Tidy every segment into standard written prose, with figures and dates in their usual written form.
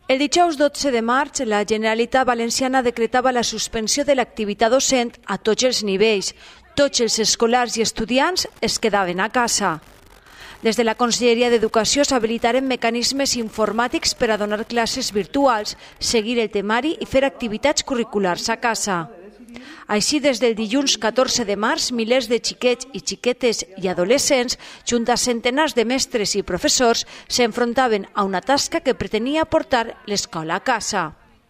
El dijous 12 de març, la Generalitat Valenciana decretava la suspensió de l'activitat docent a tots els nivells. Tots els escolars i estudiants es quedaven a casa. Des de la Conselleria d'Educació s'habilitaren mecanismes informàtics per a donar classes virtuals, seguir el temari i fer activitats curriculars a casa. Així, des del dilluns 14 de març, milers de xiquets i xiquetes i adolescents, junt a centenars de mestres i professors, s'enfrontaven a una tasca que pretenia portar l'escola a casa.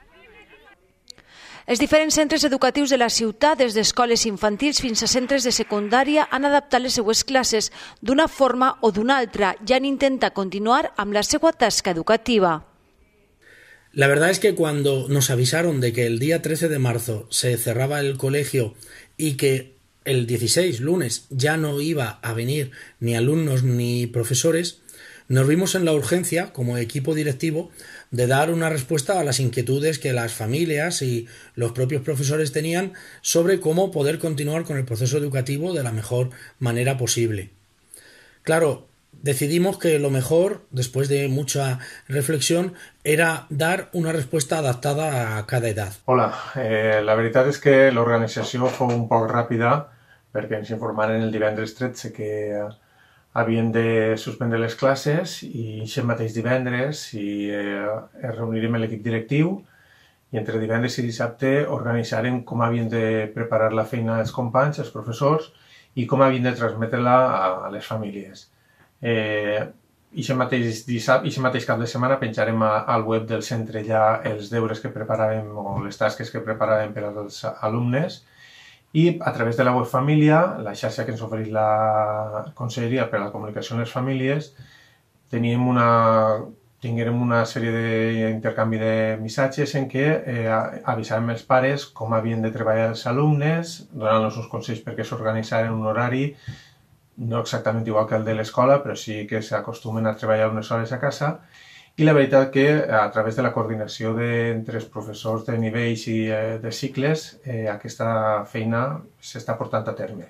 Els diferents centres educatius de la ciutat, des d'escoles infantils fins a centres de secundària, han adaptat les seues classes d'una forma o d'una altra i han intentat continuar amb la seva tasca educativa. La verdad es que cuando nos avisaron de que el día 13 de marzo se cerraba el colegio y que el 16, lunes, ya no iba a venir ni alumnos ni profesores, nos vimos en la urgencia, como equipo directivo, de dar una respuesta a las inquietudes que las familias y los propios profesores tenían sobre cómo poder continuar con el proceso educativo de la mejor manera posible. Claro, decidimos que lo mejor, después de mucha reflexión, era dar una respuesta adaptada a cada edad. Hola, la veritat és que l'organització fou un poc ràpida perquè ens informaren el divendres 13 que havien de suspendre les classes i aquest mateix divendres es reunirem l'equip directiu i entre divendres i dissabte organitzarem com havien de preparar la feina els companys, els professors i com havien de transmetre-la a les famílies. Aquest mateix cap de setmana penjarem al web del centre ja els deures que preparàvem o les tasques que preparàvem per als alumnes i a través de la web família, la xarxa que ens ofereix la Conselleria per a la comunicació amb les famílies, tinguérem una sèrie d'intercanvi de missatges en què avisàvem els pares com havien de treballar els alumnes, donant-los uns consells perquè s'organitzaren un horari no exactament igual que el de l'escola, però sí que s'acostumen a treballar unes hores a casa. I la veritat que a través de la coordinació entre els professors de nivells i de cicles, aquesta feina s'està portant a terme.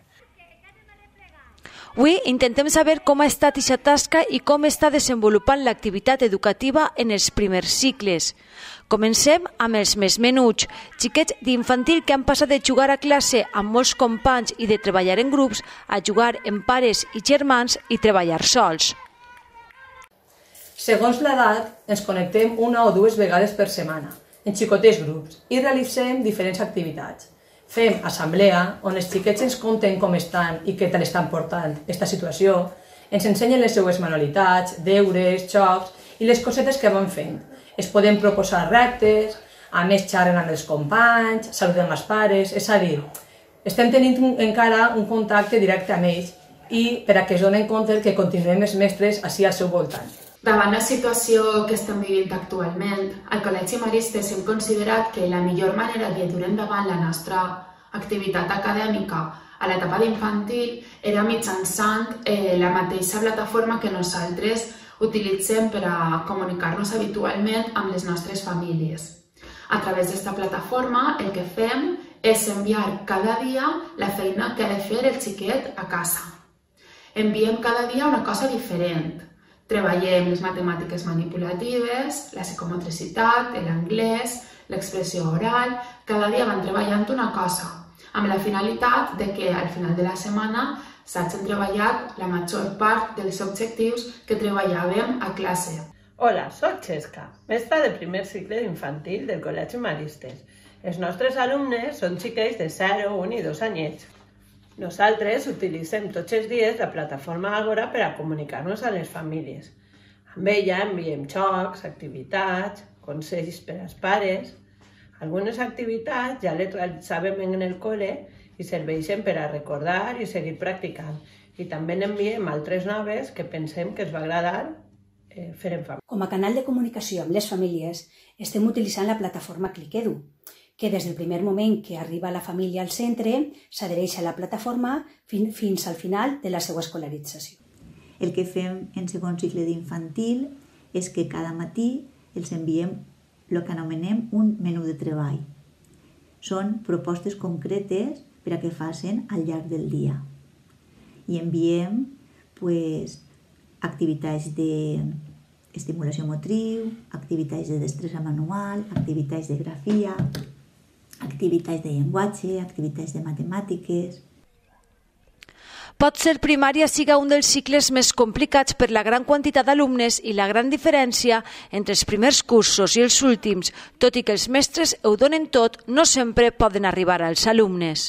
Avui intentem saber com ha estat aquesta tasca i com està desenvolupant l'activitat educativa en els primers cicles. Comencem amb els més menuts, xiquets d'infantil que han passat de jugar a classe amb molts companys i de treballar en grups a jugar amb pares i germans i treballar sols. Segons l'edat, ens connectem una o dues vegades per setmana, en xicotets grups, i realitzem diferents activitats. Fem assemblea, on els xiquets ens conten com estan i què tal estan portant aquesta situació, ens ensenyen les seues manualitats, deures, jocs i les cosetes que van fent. Es poden proposar reptes, a més xerren amb els companys, saluden els pares, és a dir, estem tenint encara un contacte directe amb ells i per a que es donen compte que continuem els mestres així al seu voltant. Davant la situació que estem vivint actualment, al Col·legi Maristes hem considerat que la millor manera de dur endavant la nostra activitat acadèmica a l'etapa d'infantil era mitjançant la mateixa plataforma que nosaltres utilitzem per a comunicar-nos habitualment amb les nostres famílies. A través d'esta plataforma el que fem és enviar cada dia la feina que ha de fer el xiquet a casa. Enviem cada dia una cosa diferent. Treballem les matemàtiques manipulatives, la psicomotricitat, l'anglès, l'expressió oral. Cada dia van treballant una cosa, amb la finalitat de que al final de la setmana s'hagin treballat la major part dels objectius que treballàvem a classe. Hola, soc Xesca, mestra de primer cicle d'infantil del Col·legi Maristes. Els nostres alumnes són xiquets de 0, 1 i 2 anyets. Nosaltres utilitzem tots els dies la plataforma Agora per a comunicar-nos a les famílies. Amb ella enviem jocs, activitats, consells per als pares. Algunes activitats ja les realitzàvem en el col·le i serveixen per a recordar i seguir practicant. I també n'enviem altres noves que pensem que es va agradar fer en família. Com a canal de comunicació amb les famílies, estem utilitzant la plataforma ClickEdu, que des del primer moment que arriba la família al centre s'adhereix a la plataforma fins al final de la seva escolarització. El que fem en segon cicle d'infantil és que cada matí els enviem el que anomenem un menú de treball. Són propostes concretes per a que facin al llarg del dia. I enviem activitats estimulació motriu, activitats de destresa manual, activitats de grafia, activitats de llenguatge, activitats de matemàtiques. Pot ser primària siga un dels cicles més complicats per la gran quantitat d'alumnes i la gran diferència entre els primers cursos i els últims, tot i que els mestres ho donen tot, no sempre poden arribar als alumnes.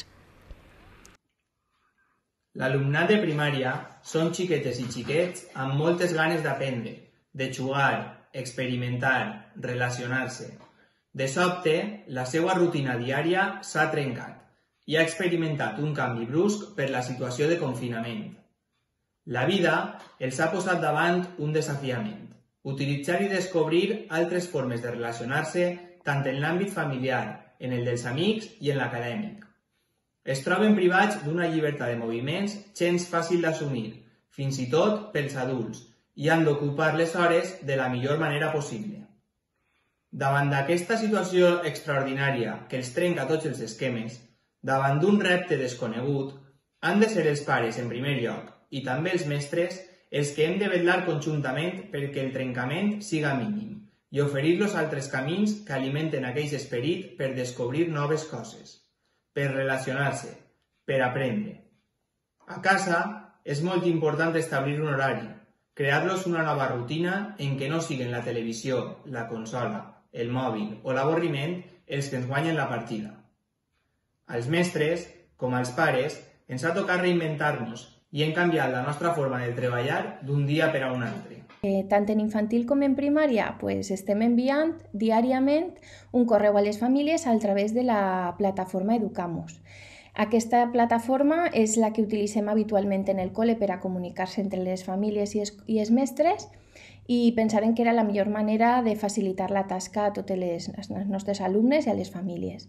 L'alumnat de primària són xiquetes i xiquets amb moltes ganes d'aprendre, de jugar, experimentar, relacionar-se. De sobte, la seva rutina diària s'ha trencat i ha experimentat un canvi brusc per la situació de confinament. La vida els ha posat davant un desafiament, utilitzar i descobrir altres formes de relacionar-se tant en l'àmbit familiar, en el dels amics i en l'acadèmic. Es troben privats d'una llibertat de moviments gens fàcil d'assumir, fins i tot pels adults, i han d'ocupar les hores de la millor manera possible. Davant d'aquesta situació extraordinària que els trenca tots els esquemes, davant d'un repte desconegut, han de ser els pares en primer lloc i també els mestres els que hem de vetllar conjuntament perquè el trencament siga mínim i oferir-los altres camins que alimenten aquell esperit per descobrir noves coses, per relacionar-se, per aprendre. A casa és molt important establir un horari, crear-los una nova rutina en què no siguin la televisió, la consola, el mòbil o l'avorriment els que ens guanyen la partida. Als mestres, com als pares, ens ha tocat reinventar-nos i hem canviat la nostra forma de treballar d'un dia per a un altre. Tant en infantil com en primària estem enviant diàriament un correu a les famílies a través de la plataforma Educamos. Aquesta plataforma és la que utilitzem habitualment en el col·le per a comunicar-se entre les famílies i els mestres i pensaren que era la millor manera de facilitar la tasca a totes les nostres alumnes i a les famílies.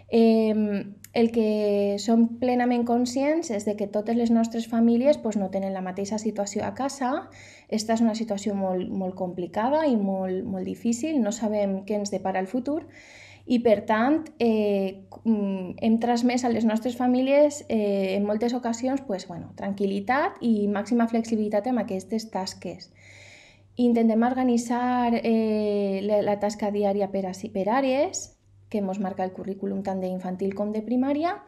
El que som plenament conscients és que totes les nostres famílies no tenen la mateixa situació a casa. Esta és una situació molt complicada i molt difícil, no sabem què ens depara el futur i per tant hem transmès a les nostres famílies en moltes ocasions tranquil·litat i màxima flexibilitat amb aquestes tasques. Intentem organitzar la tasca diària per àrees, que ens marca el currículum tant d'infantil com de primària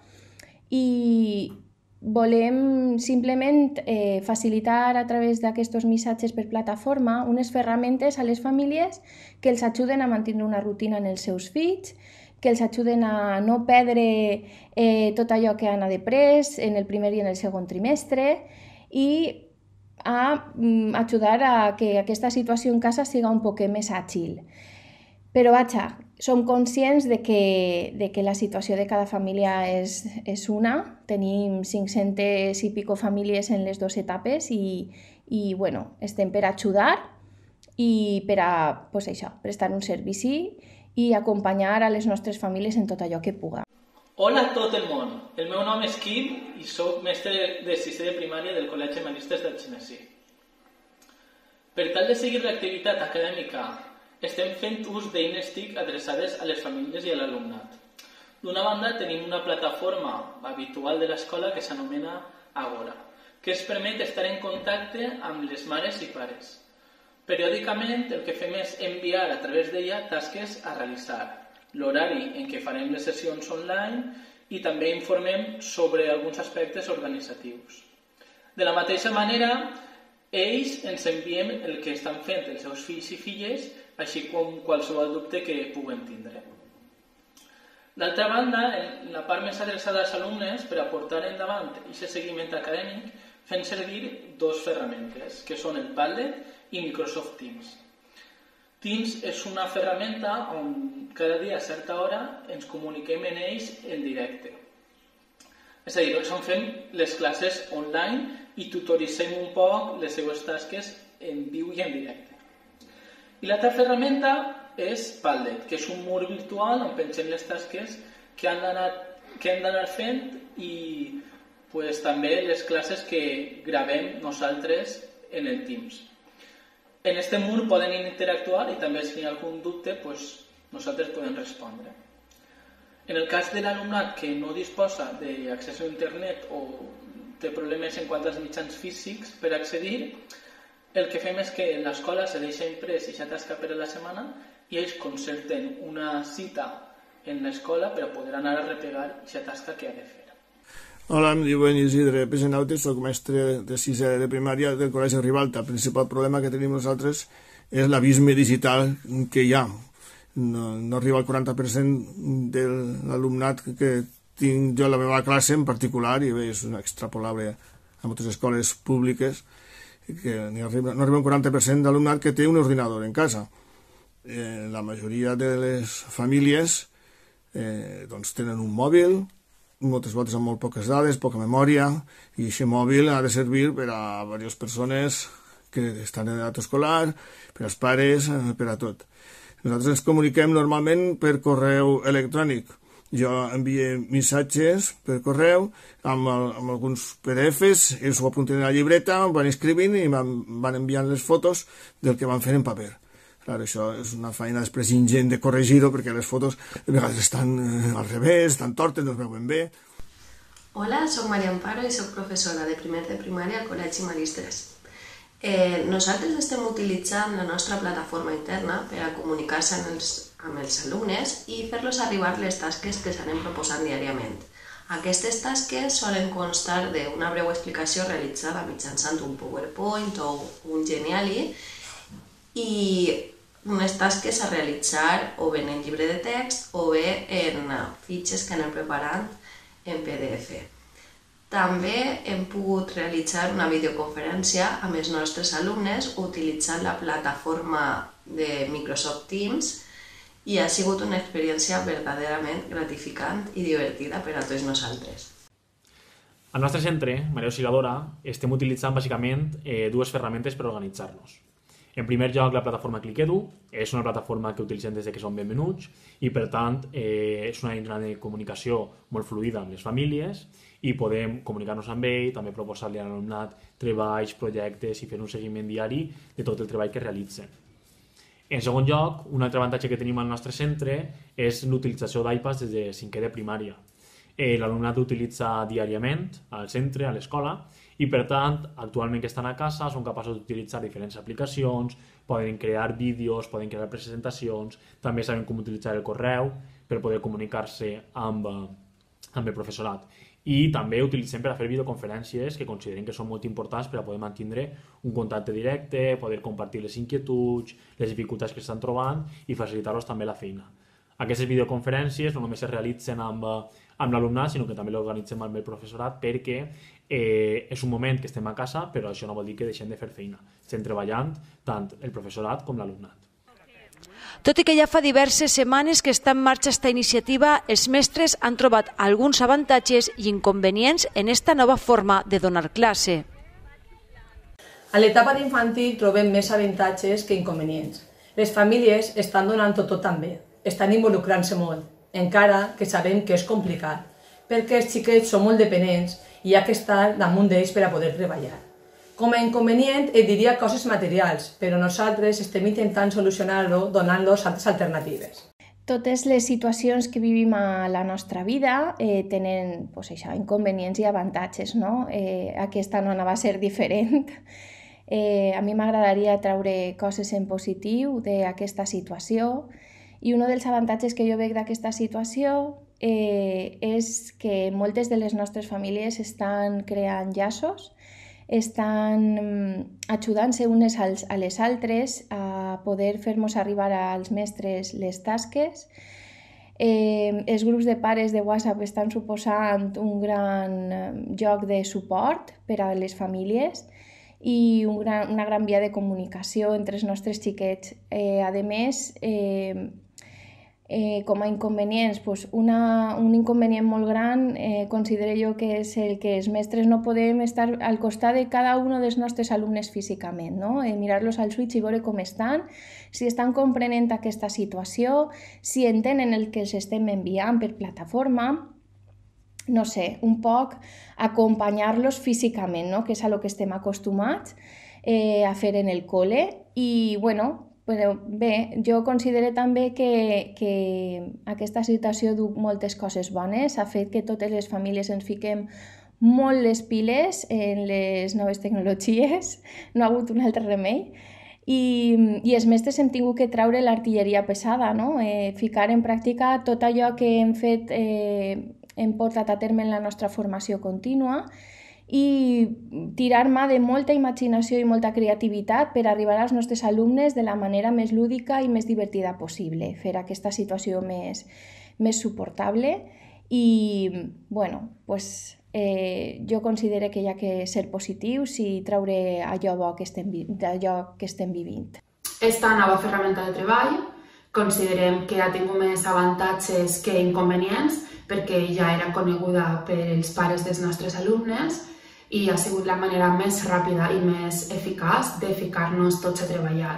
i volem simplement facilitar a través d'aquests missatges per plataforma unes ferramentes a les famílies que els ajuden a mantenir una rutina en els seus fills, que els ajuden a no perdre tot allò que han après en el primer i en el segon trimestre i a ajudar a que aquesta situació en casa siga un poc més àgil. Però som conscients de que la situació de cada família és una. Tenim 500 i pico famílies en les dues etapes i estem per ajudar i per a prestar un servici i acompanyar a les nostres famílies en tot allò que puga. Hola a tot el món. El meu nom és Quim i soc mestre de sisè de primària del Col·legi Maristes d'Algemesí. Per tal de seguir l'activitat acadèmica, estem fent ús d'eines TIC adreçades a les famílies i a l'alumnat. D'una banda, tenim una plataforma habitual de l'escola que s'anomena Agora, que ens permet estar en contacte amb les mares i pares. Periòdicament, el que fem és enviar a través d'ella tasques a realitzar, l'horari en què farem les sessions online i també informem sobre alguns aspectes organitzatius. De la mateixa manera, ells ens envien el que estan fent els seus fills i filles, així com qualsevol dubte que puguen tindre. D'altra banda, en la part més adreçada als alumnes, per a portar endavant aquest seguiment acadèmic, fem servir dues ferramentes, que són el Padlet i Microsoft Teams. Teams és una ferramenta on cada dia a certa hora ens comuniquem en ells en directe. És a dir, on fem les classes online i tutoritzem un poc les seues tasques en viu i en directe. I l'altra ferramenta és Padlet, que és un mur virtual on pensem les tasques que hem d'anar fent i també les classes que gravem nosaltres en el Teams. En aquest mur poden interactuar i també si hi ha algun dubte nosaltres podem respondre. En el cas de l'alumnat que no disposa d'accés a internet o té problemes en quant als mitjans físics per accedir, el que fem és que l'escola se deixa imprès i tasca per a la setmana i ells concerten una cita en l'escola per a poder anar a repegar aquesta tasca que ha de fer. Hola, em diuen Isidre Pesenautes, soc mestre de sisè de primària del Col·legi Ribalta. El principal problema que tenim nosaltres és l'abisme digital que hi ha. No arriba al 40% de l'alumnat que tinc jo a la meva classe en particular, i bé, és extrapolable a moltes escoles públiques, que no arriba un 40% d'alumnat que té un ordinador en casa. La majoria de les famílies tenen un mòbil, moltes voltes amb molt poques dades, poca memòria, i aquest mòbil ha de servir per a diverses persones que estan en edat escolar, per als pares, per a tot. Nosaltres ens comuniquem normalment per correu electrònic. Jo envio missatges per correu amb alguns PDFs, ells ho apunten a la llibreta, van escrivint i van enviant les fotos del que van fer en paper. Clar, això és una feina després ingent de corregir-ho, perquè les fotos a vegades estan al revés, estan tortes, no es veuen bé. Hola, soc Maria Amparo i soc professora de primer de primària al Col·legi Maristes. Nosaltres estem utilitzant la nostra plataforma interna per a comunicar-se amb els alumnes i fer-los arribar les tasques que s'anem proposant diàriament. Aquestes tasques solen constar d'una breu explicació realitzada mitjançant un PowerPoint o un Geniali i unes tasques a realitzar o bé en llibre de text o bé en fitxes que anem preparant en PDF. També hem pogut realitzar una videoconferència amb els nostres alumnes utilitzant la plataforma de Microsoft Teams i ha sigut una experiència verdaderament gratificant i divertida per a tots nosaltres. Al nostre centre, Maria Auxiliadora, estem utilitzant bàsicament dues ferramentes per organitzar-nos. En primer lloc, la plataforma ClickEdu és una plataforma que utilitzem des que som benvenuts i, per tant, és una eina de comunicació molt fluida amb les famílies i podem comunicar-nos amb ell, també proposar-li a l'alumnat treballs, projectes i fer un seguiment diari de tot el treball que realitzen. En segon lloc, un altre avantatge que tenim al nostre centre és l'utilització d'iPads des de cinquè de primària. L'alumnat utilitza diàriament al centre, a l'escola, i per tant, actualment que estan a casa, són capaços d'utilitzar diferents aplicacions, poden crear vídeos, poden crear presentacions, també saben com utilitzar el correu per poder comunicar-se amb el professorat. I també utilitzem per a fer videoconferències que considerem que són molt importants per a poder mantenir un contacte directe, poder compartir les inquietuds, les dificultats que estan trobant i facilitar-los també la feina. Aquestes videoconferències no només es realitzen amb l'alumnat, sinó que també l'organitzem amb el professorat perquè és un moment que estem a casa, però això no vol dir que deixem de fer feina. Estem treballant tant el professorat com l'alumnat. Tot i que ja fa diverses setmanes que està en marxa esta iniciativa, els mestres han trobat alguns avantatges i inconvenients en esta nova forma de donar classe. A l'etapa d'infantil trobem més avantatges que inconvenients. Les famílies estan donant-ho tot també, estan involucrant-se molt, encara que sabem que és complicat, perquè els xiquets són molt dependents i hi ha que estar damunt d'ells per a poder treballar. Com a inconvenient et diria coses materials, però nosaltres estem intentant solucionar-ho donant-los altres alternatives. Totes les situacions que vivim a la nostra vida tenen inconvenients i avantatges, no? Aquesta no va ser diferent. A mi m'agradaria treure coses en positiu d'aquesta situació i un dels avantatges que jo veig d'aquesta situació és que moltes de les nostres famílies estan creant llaços, estan ajudant-se unes a les altres a poder fer-nos arribar als mestres les tasques. Els grups de pares de WhatsApp estan suposant un gran lloc de suport per a les famílies i una gran via de comunicació entre els nostres xiquets. A més, com a inconvenients, un inconvenient molt gran considero jo que és el que els mestres no podem estar al costat de cada un dels nostres alumnes físicament, no? Mirar-los als ulls i veure com estan, si estan comprenent aquesta situació, si entenen el que els estem enviant per plataforma, no sé, un poc acompanyar-los físicament, no? Que és a lo que estem acostumats a fer en el col·le i, bueno, però bé, jo considero també que aquesta situació du moltes coses bones, ha fet que totes les famílies ens fiquem molt les piles en les noves tecnologies, no ha hagut un altre remei, i els mestres hem tingut que treure l'artilleria pesada, no? Ficar en pràctica tot allò que hem fet, hem portat a terme en la nostra formació contínua i tirar mà de molta imaginació i molta creativitat per arribar als nostres alumnes de la manera més lúdica i més divertida possible, fer aquesta situació més suportable i, bueno, pues, jo considero que hi ha que ser positius i treure allò bo que estem vivint. Esta nova ferramenta de treball considerem que ha tingut més avantatges que inconvenients perquè ja era coneguda pels pares dels nostres alumnes i ha sigut la manera més ràpida i més eficaç de ficar-nos tots a treballar.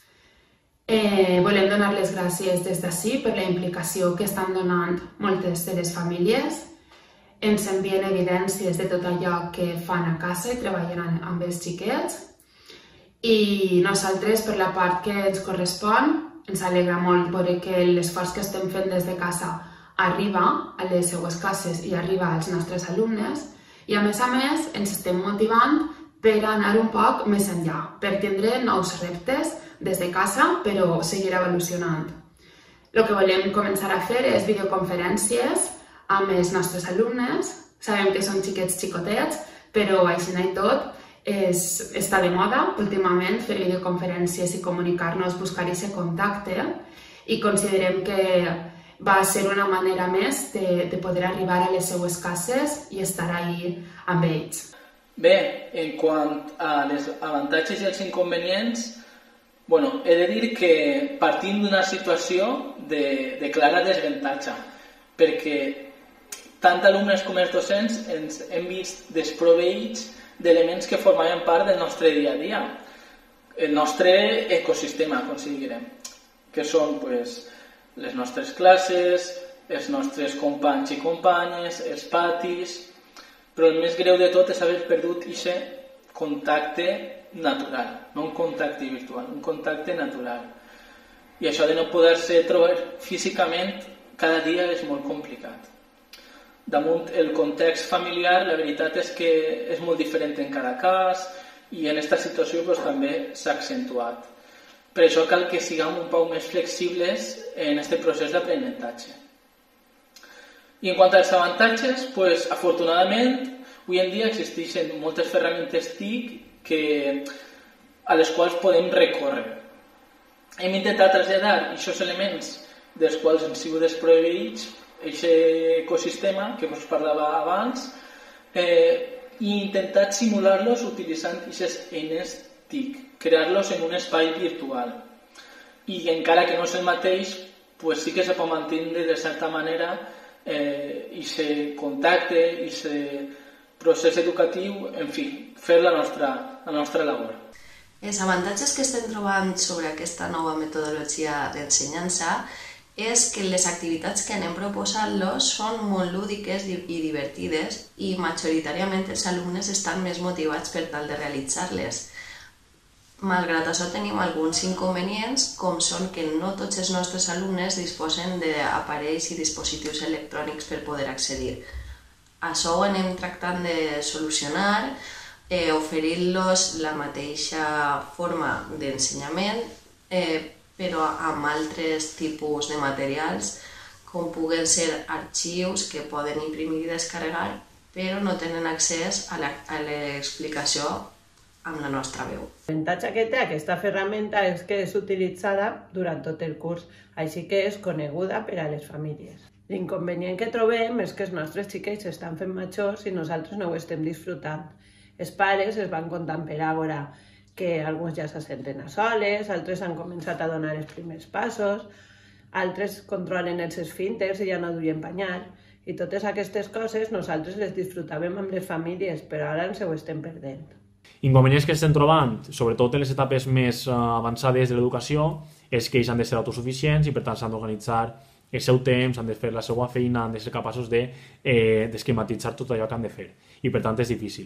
Volem donar les gràcies des d'ací per la implicació que estan donant moltes de les famílies. Ens envien evidències de tot allò que fan a casa i treballen amb els xiquets. I nosaltres, per la part que ens correspon, ens alegra molt veure que l'esforç que estem fent des de casa arriba a les seues classes i arriba als nostres alumnes. I a més, ens estem motivant per anar un poc més enllà, per tindre nous reptes des de casa, però seguir evolucionant. El que volem començar a fer és videoconferències amb els nostres alumnes. Sabem que són xiquets xicotets, però així i tot està de moda últimament fer videoconferències i comunicar-nos, buscar aquest contacte, i considerem que va ser una manera més de poder arribar a les seues cases i estar ahí amb ells. Bé, en quant a els avantatges i els inconvenients, he de dir que partim d'una situació de clara desavantatge, perquè tant alumnes com els docents ens hem vist desproveïts d'elements que formaven part del nostre dia a dia, el nostre ecosistema, considerem, que són les nostres classes, els nostres companys i companyes, els patis, però el més greu de tot és haver perdut aquest contacte natural, no un contacte virtual, un contacte natural. I això de no poder-se trobar físicament cada dia és molt complicat. Damunt el context familiar, la veritat és que és molt diferent en cada cas i en aquesta situació també s'ha accentuat. Per això cal que siguem un poc més flexibles en aquest procés d'aprenentatge. I en quant als avantatges, afortunadament, avui en dia existeixen moltes ferramentes TIC a les quals podem recórrer. Hem intentat traslladar aquests elements dels quals hem sigut desproveïts, aquest ecosistema que us parlava abans, i intentat simular-los utilitzant aquestes eines TIC, crear-los en un espai virtual. I encara que no és el mateix, sí que se pot mantenir de certa manera aquest contacte, aquest procés educatiu, en fi, fer la nostra labor. Els avantatges que estem trobant sobre aquesta nova metodologia d'ensenyança és que les activitats que anem proposant-los són molt lúdiques i divertides i majoritàriament els alumnes estan més motivats per tal de realitzar-les. Malgrat això tenim alguns inconvenients, com són que no tots els nostres alumnes disposen d'aparells i dispositius electrònics per poder accedir. Això ho anem tractant de solucionar, oferint-los la mateixa forma d'ensenyament, però amb altres tipus de materials, com puguen ser arxius que poden imprimir i descarregar, però no tenen accés a l'explicació amb la nostra veu. L'avantatge que té aquesta ferramenta és que és utilitzada durant tot el curs, així que és coneguda per a les famílies. L'inconvenient que trobem és que els nostres xiquets estan fent majors i nosaltres no ho estem disfrutant. Els pares es van comptant per ara que alguns ja se senten a soles, altres han començat a donar els primers passos, altres controlen els esfínters i ja no duien banyar, i totes aquestes coses nosaltres les disfrutàvem amb les famílies, però ara ens ho estem perdent. Inconvenients que estem trobant, sobretot en les etapes més avançades de l'educació, és que ells han de ser autosuficients i per tant s'han d'organitzar el seu temps, han de fer la seva feina, han de ser capaços d'esquematitzar tot allò que han de fer i per tant és difícil.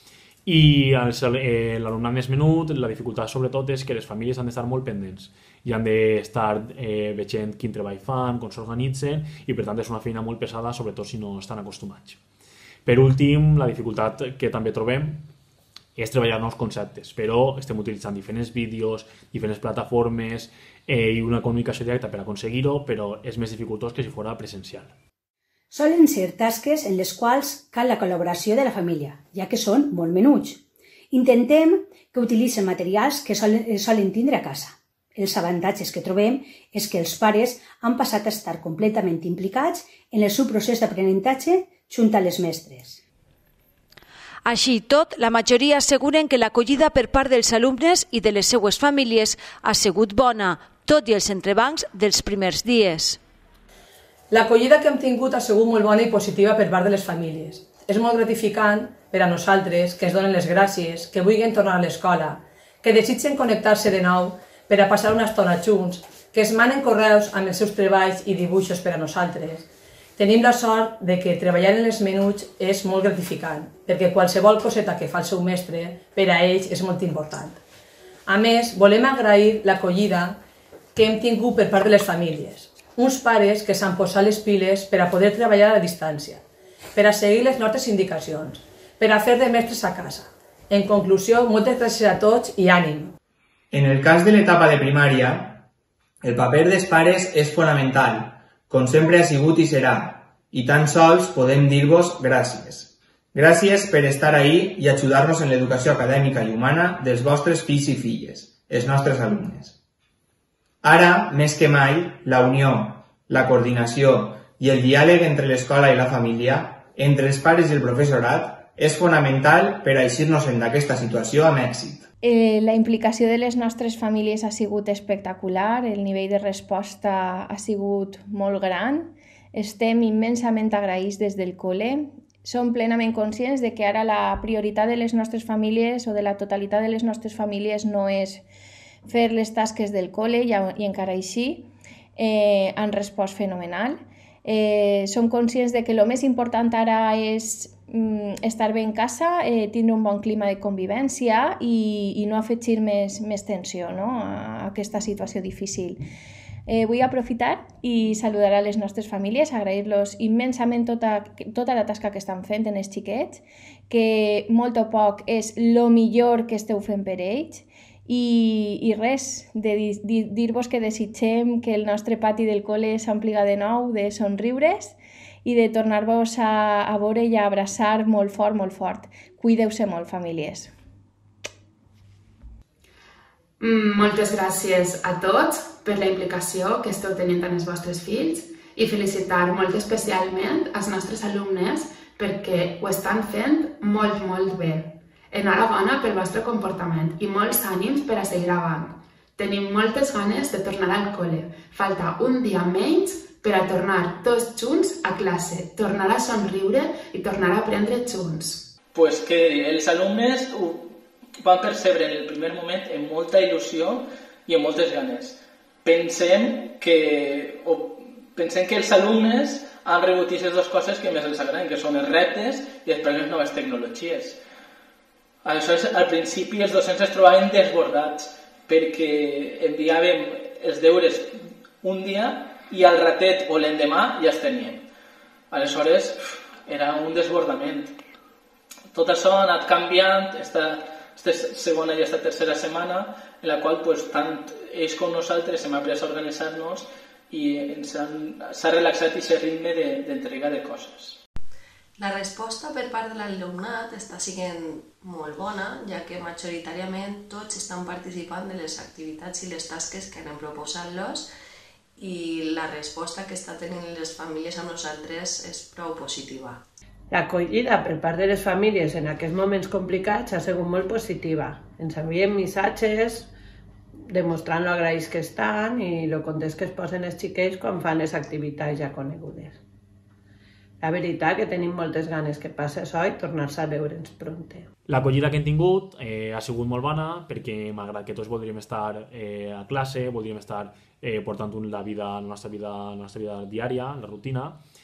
I l'alumnat més menut, la dificultat sobretot és que les famílies han d'estar molt pendents i han d'estar veient quin treball fan, com s'organitzen i per tant és una feina molt pesada, sobretot si no estan acostumats. Per últim, la dificultat que també trobem és treballar nous conceptes, però estem utilitzant diferents vídeos, diferents plataformes i una comunicació directa per aconseguir-ho, però és més dificultós que si fos presencial. Solen ser tasques en les quals cal la col·laboració de la família, ja que són molt menuts. Intentem que utilitzen materials que solen tindre a casa. Els avantatges que trobem és que els pares han passat a estar completament implicats en el seu procés d'aprenentatge junt a les mestres. Així i tot, la majoria asseguren que l'acollida per part dels alumnes i de les seues famílies ha sigut bona, tot i els entrebancs dels primers dies. L'acollida que hem tingut ha sigut molt bona i positiva per part de les famílies. És molt gratificant per a nosaltres, que ens donen les gràcies, que vulguin tornar a l'escola, que desitgen connectar-se de nou per a passar una estona junts, que es manen correus amb els seus treballs i dibuixos per a nosaltres. Tenim la sort de que treballar en els menuts és molt gratificant, perquè qualsevol coseta que fa el seu mestre per a ells és molt important. A més, volem agrair l'acollida que hem tingut per part de les famílies. Uns pares que s'han posat les piles per a poder treballar a distància, per a seguir les nostres indicacions, per a fer de mestres a casa. En conclusió, moltes gràcies a tots i ànim. En el cas de l'etapa de primària, el paper dels pares és fonamental, com sempre ha sigut i serà, i tan sols podem dir-vos gràcies. Gràcies per estar ahí i ajudar-nos en l'educació acadèmica i humana dels vostres fills i filles, els nostres alumnes. Ara, més que mai, la unió, la coordinació i el diàleg entre l'escola i la família, entre els pares i el professorat, és fonamental per a eixir-nos-en d'aquesta situació amb èxit. La implicació de les nostres famílies ha sigut espectacular, el nivell de resposta ha sigut molt gran, estem immensament agraïts des del col·le, som plenament conscients de que ara la prioritat de les nostres famílies o de la totalitat de les nostres famílies no és fer les tasques del col·le i encara així han respost fenomenal. Som conscients de que el més important ara és estar bé en casa, tindre un bon clima de convivència i no afegir més tensió a aquesta situació difícil. Vull aprofitar i saludar a les nostres famílies, agrair-los immensament tota la tasca que estan fent en els xiquets, que molt o poc és el millor que esteu fent per ells i res, de dir-vos que desitgem que el nostre pati del col·le s'ompliga de nou de somriures i de tornar-vos a veure i a abraçar molt fort, molt fort. Cuideu-se molt, famílies. Moltes gràcies a tots per la implicació que esteu tenint amb els vostres fills i felicitar molt especialment als nostres alumnes perquè ho estan fent molt, molt bé. Enhorabona pel vostre comportament i molts ànims per a seguir avant. Tenim moltes ganes de tornar al col·le. Falta un dia menys per a tornar tots junts a classe, tornar a somriure i tornar a aprendre junts. Pues que els alumnes ho van percebre en el primer moment amb molta il·lusió i amb moltes ganes. Pensem que els alumnes han rebut aquestes dues coses que més els agraden, que són els reptes i després les noves tecnologies. Aleshores, al principi els docents es trobaven desbordats perquè enviàvem els deures un dia i al ratet o l'endemà ja els teníem. Aleshores, era un desbordament. Tot això ha anat canviant esta segona i esta tercera setmana, en la qual tant ells com nosaltres hem après a organitzar-nos i s'ha relaxat aquest ritme d'entrega de coses. La resposta per part de l'alumnat està sent molt bona, ja que majoritàriament tots estan participant de les activitats i les tasques que anem proposant-los i la resposta que està tenint les famílies amb nosaltres és prou positiva. L'acollida per part de les famílies en aquests moments complicats ha sigut molt positiva. Ens envien missatges demostrant lo agraïts que estan i lo contents que es posen els xiquets quan fan les activitats ja conegudes. La veritat que tenim moltes ganes que passi això i tornar-se a veure'ns pronte. L'acollida que hem tingut ha sigut molt bona perquè malgrat que tots voldríem estar a classe, voldríem estar portant la nostra vida diària, la rutina,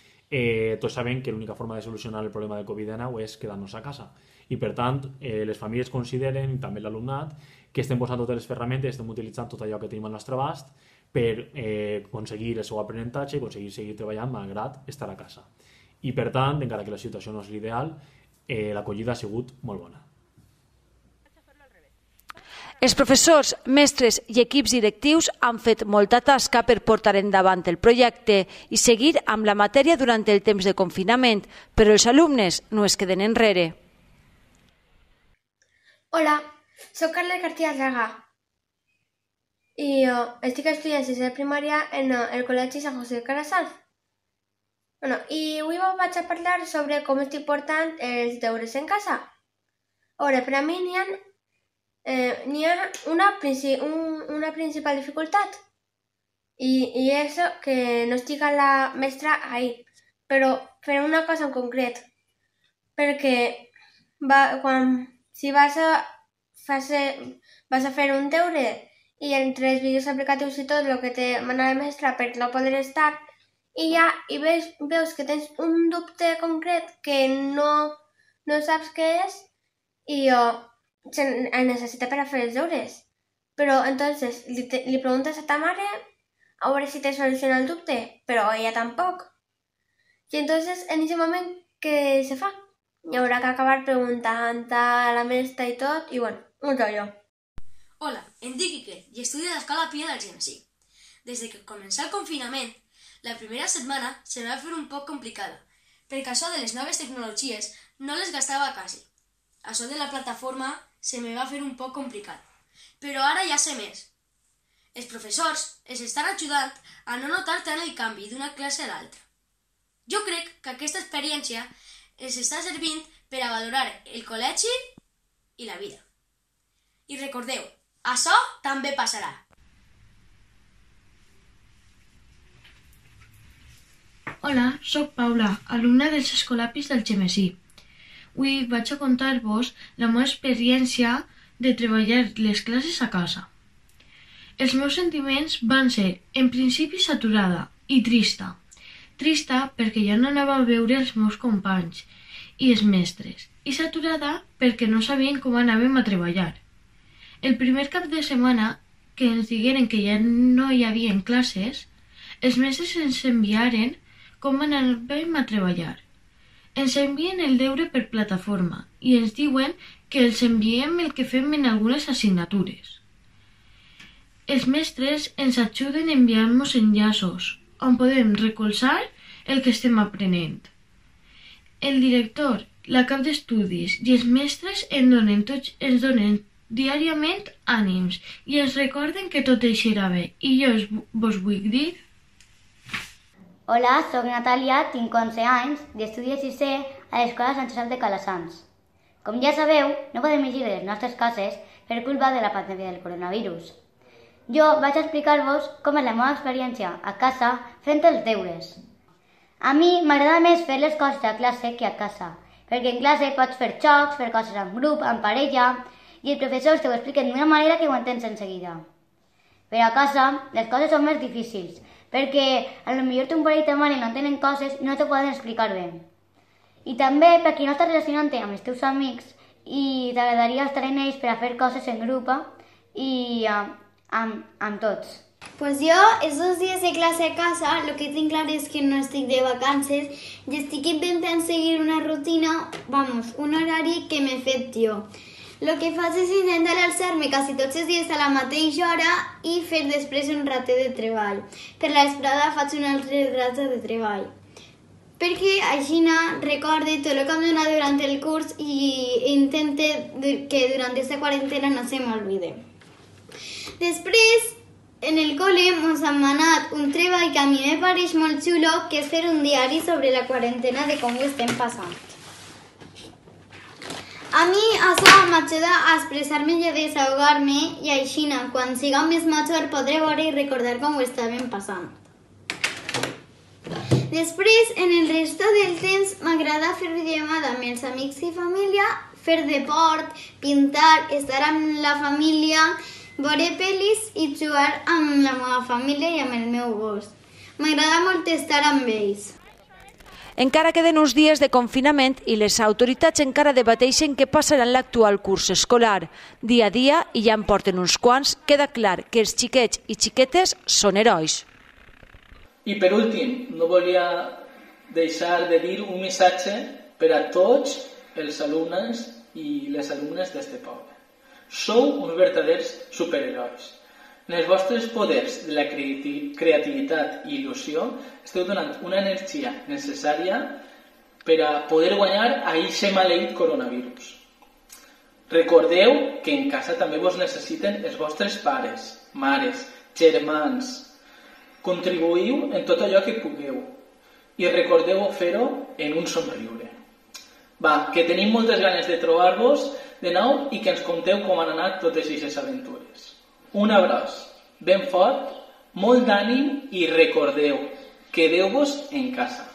tots sabem que l'única forma de solucionar el problema del Covid-19 és quedar-nos a casa. I per tant, les famílies consideren, i també l'alumnat, que estem posant totes les ferramentes, estem utilitzant tot allò que tenim al nostre abast per aconseguir el seu aprenentatge i aconseguir seguir treballant malgrat estar a casa. I per tant, encara que la situació no és l'ideal, l'acollida ha sigut molt bona. Els professors, mestres i equips directius han fet molta tasca per portar endavant el projecte i seguir amb la matèria durant el temps de confinament, però els alumnes no es queden enrere. Hola, soc Carles García Raga i estic estudiant sisè de primària en el Col·legi Sant José de Calasanz. I avui vaig a parlar sobre com estic portant els deures en casa. Per a mi n'hi ha una principal dificultat i és que no estic a la mestra ahí, però per una cosa en concret, perquè si vas a fer un deure i entre els vídeos aplicatius i tot el que te mana la mestra per no poder estar i veus que tens un dubte concret que no saps què és i el necessita per a fer els deures. Però entonces li preguntes a ta mare a veure si te soluciona el dubte, però ella tampoc. I entonces en aquest moment què se fa? Hi haurà que acabar preguntant a la mestra i tot, i bueno, un rotllo. Hola, em dic Iker i estudio a l'Escola Pia del Genesí. Des que començà el confinament, la primera setmana se me va fer un poc complicada, perquè això de les noves tecnologies no les gastava quasi. Això de la plataforma se me va fer un poc complicat, però ara ja sé més. Els professors els estan ajudant a no notar tant el canvi d'una classe a l'altra. Jo crec que aquesta experiència els està servint per a valorar el col·legi i la vida. I recordeu, això també passarà. Hola, soc Paula, alumna dels Escolapis del Genesí. Avui vaig a contar-vos la meva experiència de treballar les classes a casa. Els meus sentiments van ser, en principi, saturada i trista. Trista perquè ja no anava a veure els meus companys i els mestres, i saturada perquè no sabien com anàvem a treballar. El primer cap de setmana que ens digueren que ja no hi havia classes, els mestres ens enviaren com anàvem a treballar. Ens envien el deure per plataforma i ens diuen que els enviem el que fem en algunes assignatures. Els mestres ens ajuden enviant-nos enllaços on podem recolzar el que estem aprenent. El director, la cap d'estudis i els mestres ens donen diàriament ànims i ens recorden que tot eixirà bé. I jo vos vull dir... Hola, soc Natàlia, tinc 11 anys i estudio sisè a l'Escola Sant Josep de Calasanz. Com ja sabeu, no podem llegir de les nostres cases per culpa de la pandèmia del coronavirus. Jo vaig explicar-vos com és la meva experiència a casa fent els deures. A mi m'agrada més fer les coses a classe que a casa, perquè en classe pots fer jocs, fer coses en grup, en parella, i els professors te ho expliquen d'una manera que ho entens en seguida. Però a casa les coses són més difícils, perquè potser ton pare i ta mare no tenen coses i no te poden explicar bé. I també perquè no estàs relacionant-te amb els teus amics i t'agradaria estar en ells per a fer coses en grup i amb tots. Pues jo, esos dies de classe a casa, lo que tinc clar és que no estic de vacances i estic intentant seguir una rutina, un horari que m'he fet jo. Lo que faig és intentar alçar-me quasi tots els dies a la mateixa hora i fer després un ratet de treball. Per la vesprada faig un altre ratet de treball. Perquè així recorde tot el que em donat durant el curs i intente que durant aquesta quarantena no se m'olvide. Després, en el col·le ens han manat un treball que a mi me pareix molt xulo, que és fer un diari sobre la quarantena de com ho estem passant. A mi això m'ajuda a expressar-me i a desahogar-me i així, quan siga més major, podré veure i recordar com ho estàvem passant. Després, en el resto del temps, m'agrada fer videollamada amb els amics i família, fer deport, pintar, estar amb la família, veure pel·lis i jugar amb la meva família i amb el meu gos. M'agrada molt estar amb ells. Encara queden uns dies de confinament i les autoritats encara debateixen què passarà en l'actual curs escolar. Dia a dia, i ja en porten uns quants, queda clar que els xiquets i xiquetes són herois. I per últim, no volia deixar de dir un missatge per a tots els alumnes i les alumnes d'este poble. Sou uns verdaders superherois. En els vostres poders de la creativitat i il·lusió esteu donant una energia necessària per a poder guanyar a aquest maleït coronavirus. Recordeu que en casa també vos necessiten els vostres pares, mares, germans. Contribuïu en tot allò que pugueu i recordeu fer-ho en un somriure. Va, que tenim moltes ganes de trobar-vos de nou i que ens conteu com han anat totes aquestes aventures. Un abraç ben fort, molt d'ànim i recordeu, quedeu-vos en casa.